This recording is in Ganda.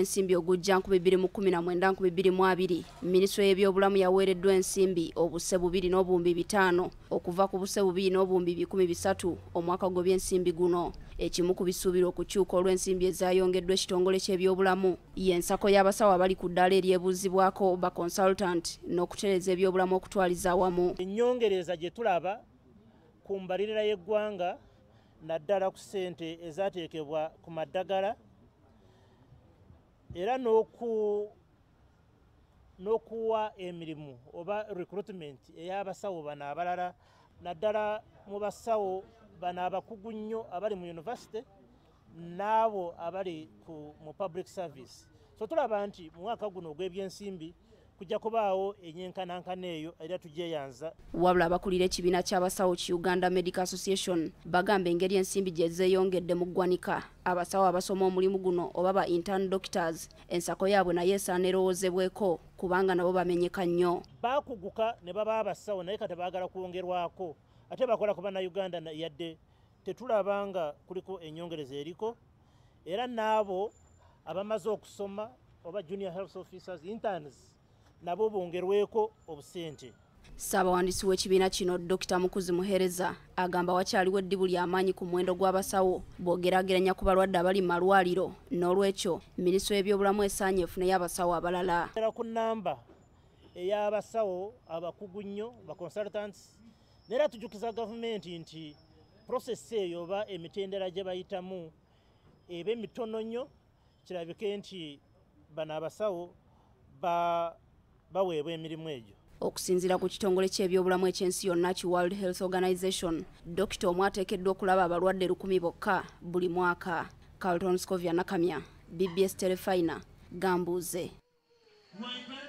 Ensimbi ogujja 2019-2020 Minisitule y'ebyobulamu yaweereddwa ensimbi obuse 2.5 okuva ku buse 2.13 omwaka gw'ebyensimbi guno. Ekimu ku bisuubirwa okukyuka olw'ensimbi ezaayongeddwa ekitongole ky'ebyobulamu y'ensako y'abasawo abali ku ddaala eryebuuzibwako ba consultant n'okutereeza ebyobulamu okutwaliza awamu. Ennyongereza gye tulaba ku mbalirira y'eggwanga naddala ku ssente ezaateekebwa ku maddagala era n'okuwa emirimu oba recruitment ey'abasawo bano abalala naddala mu basawo bano abakugu nnyo abali mu university n'abo abali mu public service. So tulaba nti mu mwaka guno ogw'ebyensimbi kujja kubaawo enyenkanankana eyo era tugyeyanza. Wabula abakulira ekibiina ky'abasawo ki Uganda Medical Association bagamba engeri ensimbi gye zeeyongedde mu ggwanika abasawo abasoma omulimu guno oba ba intern doctors ensako yaabwe naye esaana erowoozebweko kubanga nabo bamenyeka nnyo. Baakuguka ne baba abasawo naye kati baagala kwongerwako ate bakola ku bannayuganda yadde tetulaba nga kuliko ennyongereza eriko era n'abo abamaze okusoma oba junior health officers interns nabo bongerweko obusente. Ssaabawandiisi w'ekibiina kino Dr. Mukuzi Muhereza agamba wakyaliwo eddibu ly'amaanyi ku muwendo gw'abasawo bw'ogeraageranya ku balwadde abali mu malwaliro n'olwekyo Minisitule y'ebyobulamu esaanye efuneyo abasawo abalala. Era ku nnamba ey'abasawo abakugu nnyo ba consultants n'era tujjukiza gavumenti nti process eyo oba emitendera gye bayitamu eba emitono nnyo kirabike nti bano abasawo baweebwa emirimu egyo. Okusinziira ku kitongole ky'ebyobulamu ekyensi yonna ki World Health Organization, Dokita omu ateekeddwa okulaba abalwadde 1,000 bokka buli mwaka. Carlton Scovia Nakamya, BBS Telefina, Gambuuze.